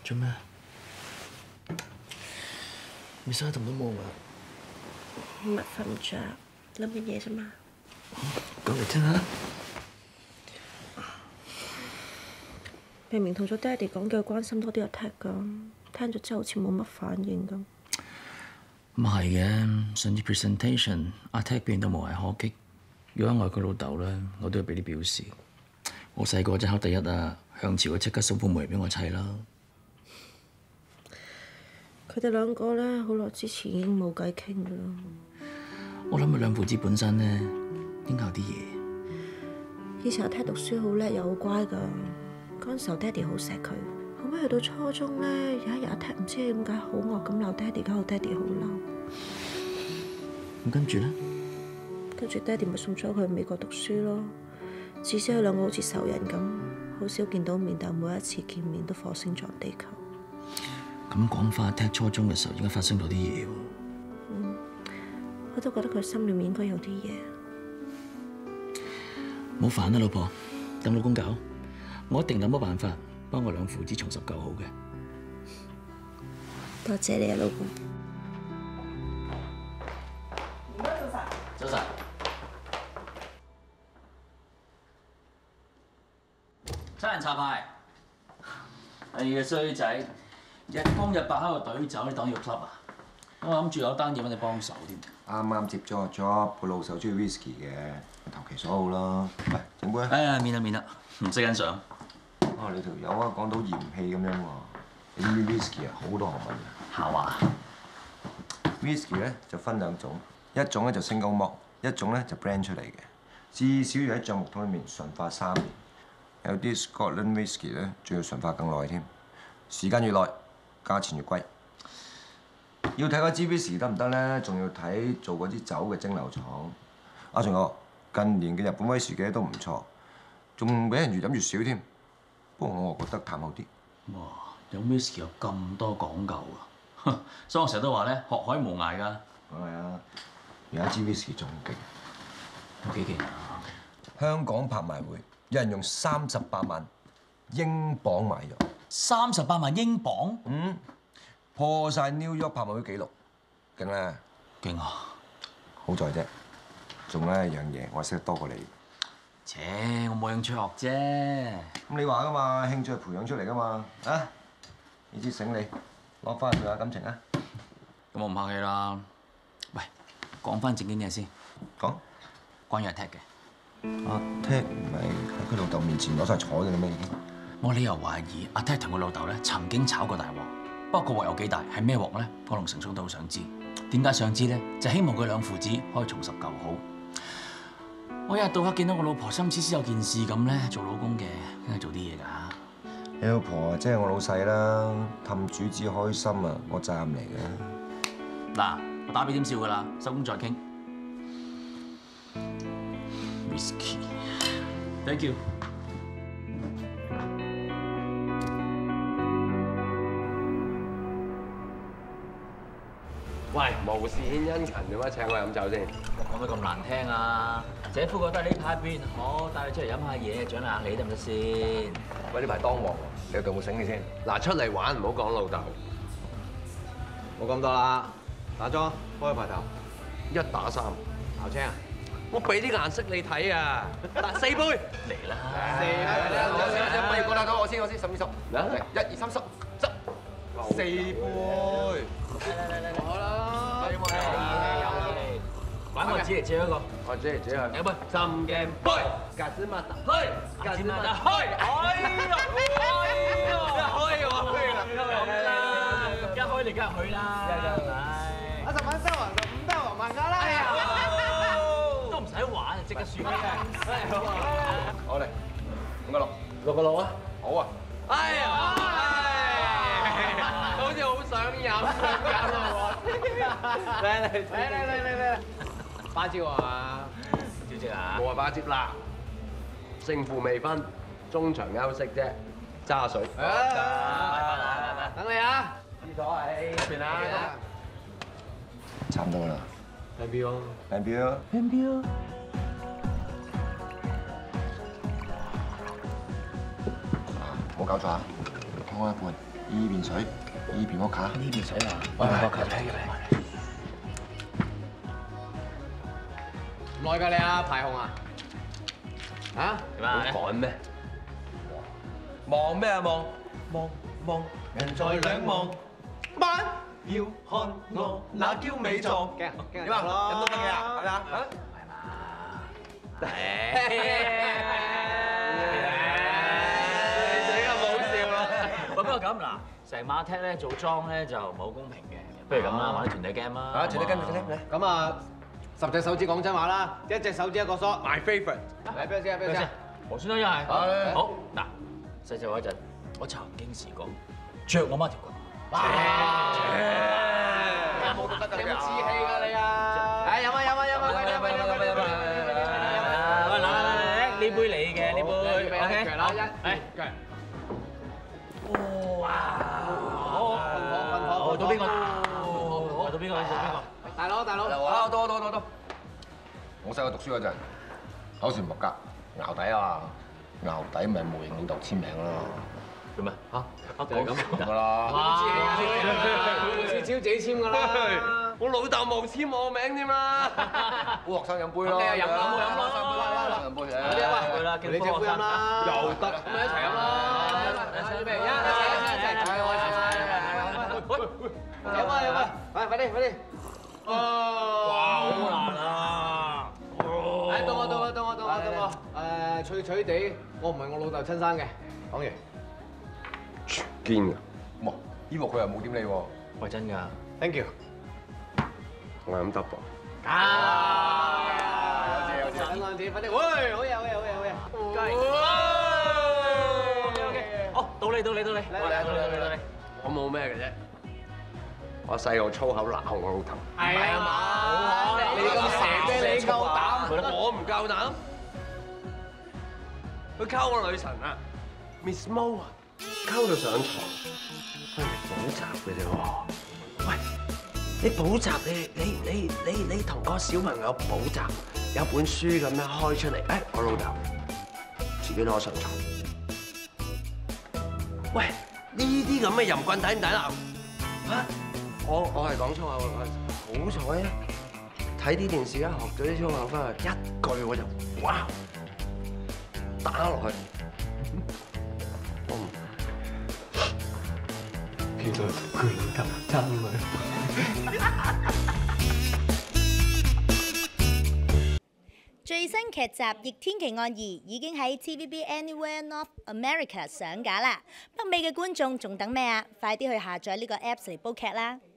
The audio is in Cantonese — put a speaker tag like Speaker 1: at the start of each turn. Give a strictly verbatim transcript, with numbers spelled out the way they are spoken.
Speaker 1: 做咩？你生同都冇啊？
Speaker 2: 唔係瞓唔着，諗緊嘢啫嘛。
Speaker 1: 講嚟聽下。
Speaker 2: 明明同咗爹哋講叫佢關心多啲阿 Ted 噶，聽咗之後好似冇乜反應咁。
Speaker 1: 唔係嘅，上次 presentation 阿 Ted 表現得無懈可擊。如果我係佢老豆咧，我都要俾啲表示。我細個就考第一啊，向朝佢即刻送副梅俾我砌啦。
Speaker 2: 佢哋兩個咧，好耐之前已經冇偈傾噶啦。
Speaker 1: 我諗佢兩父子本身咧，應該有啲嘢。
Speaker 2: 以前阿 Ted 讀書好叻又好乖噶，嗰陣時候爹哋好錫佢。後尾去到初中咧，有一日阿 Ted 唔知點解好惡咁鬧爹哋，搞到爹哋好嬲。
Speaker 1: 咁跟住咧？
Speaker 2: 跟住爹哋咪送咗佢去美國讀書咯。至少佢兩個好似仇人咁，好少見到面，但每一次見面都火星撞地球。
Speaker 1: 咁講翻踢初中嘅時候，應該發生咗啲嘢喎。
Speaker 2: 嗯，我都覺得佢心裏面應該有啲嘢。
Speaker 1: 冇煩啦，老婆，等老公搞，我一定諗到辦法幫我兩父子重拾舊好嘅。
Speaker 2: 多謝你啊，老公。
Speaker 3: 唔該，早晨。
Speaker 1: 早晨。差人插牌，你嘅衰仔，日光日白喺度隊走，你當要 club 啊？我諗住有單嘢揾你幫手添。
Speaker 4: 啱啱接咗個 job，個老手中意 whisky 嘅，投其所好啦。喂，整杯啊！
Speaker 1: 哎呀，免啦免啦，唔識欣賞。
Speaker 4: 哦，你條友啊講到嫌棄咁樣喎，你知唔知 whisky 啊好多學問嘅？
Speaker 1: 下話
Speaker 4: whisky 咧就分兩種，一種咧就 single malt，一種咧就 blend 出嚟嘅，至少要喺橡木桶裏面純化三年。有啲 Scotland whisky 咧，仲要純化更耐添，時間越耐，價錢越貴。要睇嗰支 whisky 得唔得咧，仲要睇做嗰支酒嘅蒸餾廠。啊，仲有近年嘅日本威士忌都唔錯，仲俾人越飲越少添。不過我覺得淡好啲。
Speaker 1: 哇！有 whisky 有咁多講究啊！所以我成日都話咧，學海無涯㗎。
Speaker 4: 係啊，有一支 whisky 仲勁，
Speaker 1: 有幾勁啊！
Speaker 4: 香港拍賣會有人用三十八萬英鎊買咗。
Speaker 1: 三十八萬英鎊？
Speaker 4: 嗯，破晒 New York 拍賣會紀錄，勁啦！
Speaker 1: 勁啊！
Speaker 4: 好在啫，仲有一樣嘢，我識得多過你。
Speaker 1: 切，我冇興趣學啫。
Speaker 4: 咁你話噶嘛，興趣係培養出嚟噶嘛，啊？呢支醒你，攞翻去做下感情啊！
Speaker 1: 咁我唔客氣啦。喂，講翻正經嘢先。
Speaker 4: 講。
Speaker 1: 關於阿 Ted 嘅。
Speaker 4: 阿 Ted 唔係喺佢老豆面前攞晒彩嘅啦咩已經？
Speaker 1: 我理由懷疑阿 Ted 同佢老豆咧曾經炒過大鑊，不過個鑊有幾大，係咩鑊咧？我同成聰都好想知。點解想知咧？就希望佢兩父子可以重拾舊好。我一日到黑見到我老婆心思思有件事咁咧，做老公嘅梗係做啲嘢㗎。
Speaker 4: 你老婆即係我老細啦，氹主子開心啊，我責任嚟嘅。
Speaker 1: 嗱，我打俾點笑㗎啦，收工再傾。Whisky，thank you。
Speaker 5: 喂，無事獻殷勤，做乜請我飲酒先？
Speaker 1: 講得咁難聽啊！姐夫覺得呢排表現好，帶你出嚟飲下嘢，獎勵下你得唔得先？
Speaker 5: 喂，呢排當旺喎，你老豆有冇醒你先？嗱，出嚟玩唔好講老豆，冇咁多啦。打莊，開排頭，一打三，校青啊！我俾啲顏色你睇啊！嗱，四杯嚟啦！四杯，一杯過嚟到我先，我先十二十，嚟一二三十，執四杯。嚟嚟嚟嚟，好啦，
Speaker 1: 玩個紙嚟借一個，
Speaker 5: 我借嚟借去，
Speaker 1: 一杯，
Speaker 5: 浸鏡杯，格子麥特，開，格子麥特，開，哎呀，一開我開啦，
Speaker 1: 一開你梗係去啦，
Speaker 6: 我十蚊收還十五得還萬家啦，
Speaker 1: 都唔使玩，即刻算嘅。
Speaker 5: 好嚟，五個六，六個六啊，好啊，哎呀，好似好想飲咁啊！嚟嚟嚟嚟嚟嚟嚟，花椒啊！
Speaker 1: 小姐啊！
Speaker 5: 冇話花椒啦，勝負未分，中場休息啫，揸水。拜拜，等你啊！廁所係邊啊？
Speaker 4: 差唔多啦。
Speaker 5: 靚表啊！
Speaker 4: 靚表。
Speaker 1: 靚表。
Speaker 4: 冇搞錯啊！講我一半。 依邊水，依邊屋卡。
Speaker 1: 呢邊水嘛，我兩個卡仔。
Speaker 5: 唔耐㗎你啊，排紅啊！啊？
Speaker 1: 點啊？
Speaker 5: 好趕咩？望咩啊望？望望人在兩望，慢要看我那嬌美狀。驚驚點啊？飲到乜嘢啊？係咪啊？嚇？係嘛？你咁好笑啦！
Speaker 1: 喂，不過咁嗱，成晚踢咧做莊咧就唔係好公平嘅，不如咁啦，玩啲團體 game 啦。
Speaker 5: 啊，團體 game 團體 game 嚟。咁啊，十隻手指講真話啦，一隻手指一個梳。My favourite。嚟，邊個先啊？邊個先？
Speaker 1: 我先啦，一係。好嗱，細細嗰陣，我曾經試過著我媽條裙。哇！
Speaker 5: 冇都得㗎，有冇志氣㗎你啊？誒，飲啊飲啊飲啊！飲啊飲啊飲啊飲啊！
Speaker 1: 喂，嚟嚟嚟，呢杯你嘅呢杯 ，OK，
Speaker 5: 啦，一，誒，哇！好，噴火噴火，
Speaker 1: 好到邊個？好到邊個？到邊個？
Speaker 5: 大佬大佬，
Speaker 4: 啊，多多多多。我細個讀書嗰陣，考試唔合格，淆底啊！淆底咪無形領導簽名咯。
Speaker 1: 做咩？嚇？
Speaker 5: 就係咁
Speaker 4: 㗎啦。
Speaker 5: 好志氣啊！每次招自己簽㗎啦。我老豆冇簽我名添啦。
Speaker 4: 好學生飲杯咯。
Speaker 5: 你又飲飲冇飲咯？
Speaker 4: 飲杯嘅。
Speaker 5: 嗰啲啊，你隻杯飲啦。又得，咁咪一齊飲啦。準備一，一齊一齊一齊。喂喂，飲啊飲啊！快快啲快啲。
Speaker 1: 哇！好難啊！
Speaker 5: 誒，到我到我到我到我到我。誒，脆脆地，我唔係我老豆親生嘅。講完。堅㗎。
Speaker 4: 哇！依幕佢又冇點你喎。
Speaker 1: 喂，真㗎
Speaker 5: Thank you。我飲 double。
Speaker 4: 啊！有謝有謝。
Speaker 5: 等我自己快啲。喂，好嘢好嘢好嘢好嘢。
Speaker 1: OK OK。好，到你到你到你。
Speaker 5: 嚟嚟嚟嚟嚟嚟。我冇咩嘅啫。我細個粗口鬧我老豆。係啊嘛。你咁蛇啤，你夠膽？我唔夠膽。佢溝我女神啊 ，Miss Mo 啊，溝到上床，佢嚟補習嘅啫喎。喂，你補習你你你你你同個小朋友補習，有本書咁樣開出嚟，誒我老豆自己攞上床。喂，呢啲咁嘅淫棍抵唔抵鬧？嚇！我我係講粗口，好彩啊！睇啲電視咧，學咗啲粗口翻去，一句我就哇打落去。我唔其實佢老豆真女。
Speaker 3: 最新劇集《逆天奇案二》已經喺 T V B Anywhere North America 上架啦！北美嘅觀眾仲等咩啊？快啲去下載呢個 Apps 嚟煲劇啦！